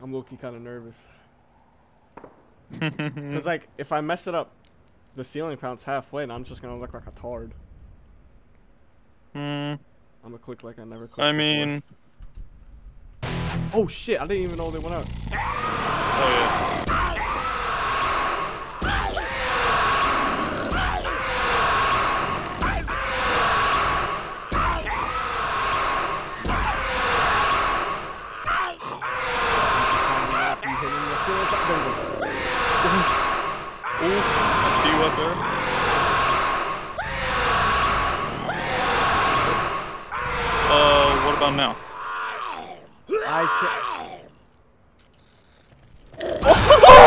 I'm low-key kind of nervous. Cause like if I mess it up, the ceiling pounce halfway, and I'm just gonna look like a tard. I'm gonna click like I never clicked I mean, before. Oh shit! I didn't even know they went out. Oh yeah. Ooh, I see you up there. What about now? I can't.